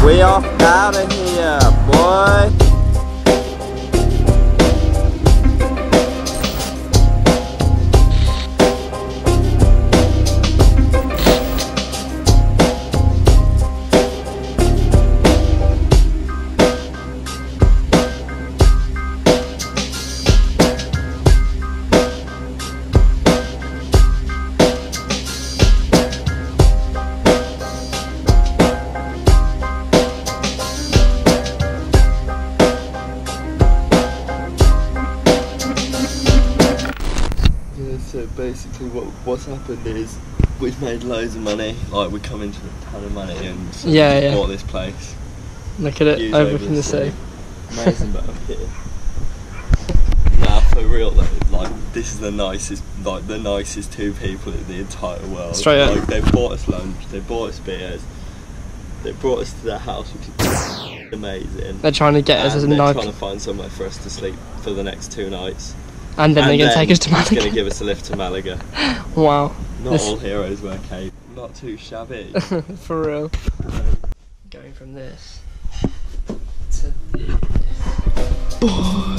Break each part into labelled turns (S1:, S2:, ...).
S1: We off out of here, boy.
S2: So basically what's happened is we've made loads of money, like we come into a ton of money and bought this place.
S3: Look at it, overlooking the sea.
S2: Amazing, but up here. Nah, for real though, like this is the nicest two people in the entire world.
S3: Straight up.
S2: Like they bought us lunch, they bought us beers, they brought us to their house, which is amazing.
S3: They're trying to get us as a night.
S2: They're trying to find somewhere for us to sleep for the next 2 nights.
S3: And then they're going to take us to Malaga.
S2: They're going to give us a lift to Malaga.
S3: Wow.
S2: Not all heroes wear cape. Not too shabby.
S3: For real. Going from this to this.
S2: Boy.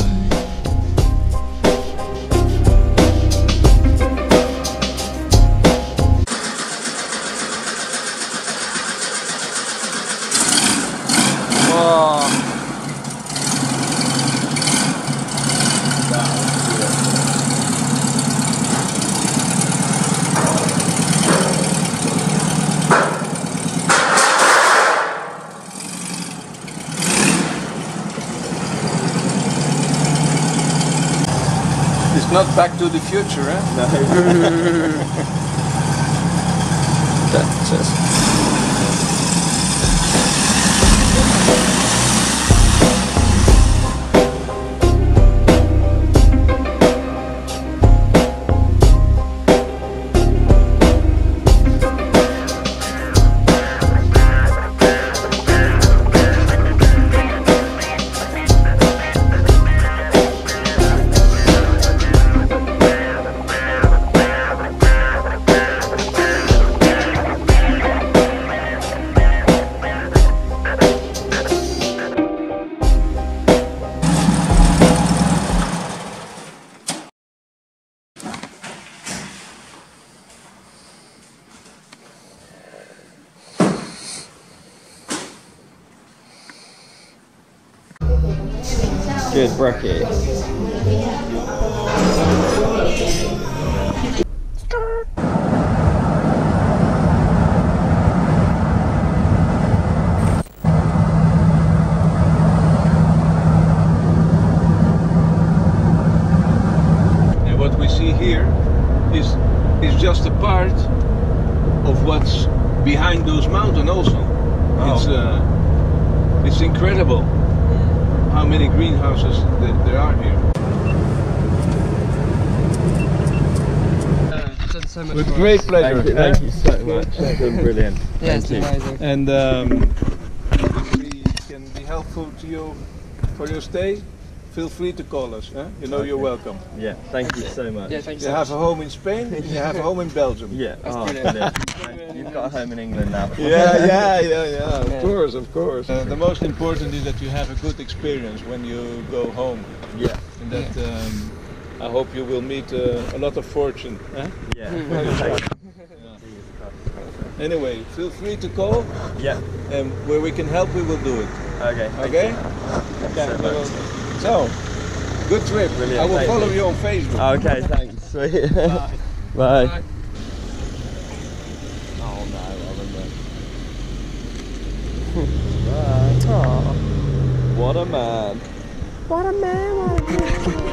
S4: It's not Back to the Future, eh?
S2: No.
S3: That's just...
S2: Good brekkie.
S4: And what we see here is just a part of what's behind those mountains also.
S2: Oh.
S4: It's incredible how many greenhouses there are here.
S3: So much
S4: With great pleasure.
S2: Thank you so much. It's been brilliant.
S3: Yeah, it's amazing.
S4: And if we can be helpful to you for your stay, feel free to call us. You know you're welcome.
S2: Yeah, thank you so much.
S3: Yeah, thanks
S4: You
S3: so
S4: have
S3: much.
S4: a home in Spain, you have a home in Belgium.
S2: Yeah,
S3: brilliant.
S2: brilliant. You've got a home in England now.
S4: Yeah. Of course. The most important is that you have a good experience when you go home.
S2: Yeah.
S4: And that I hope you will meet a lot of fortune.
S2: Yeah.
S4: Anyway, feel free to call.
S2: Yeah.
S4: And where we can help, we will do it.
S2: Okay.
S4: Okay?
S2: Okay.
S4: So, good trip.
S2: Brilliant.
S4: I will follow you on Facebook.
S2: Okay, thanks. Sweet.
S3: Bye.
S2: Bye.
S3: Bye.
S2: Oh no, Bye. Oh, what a man.
S3: What a man, what a man.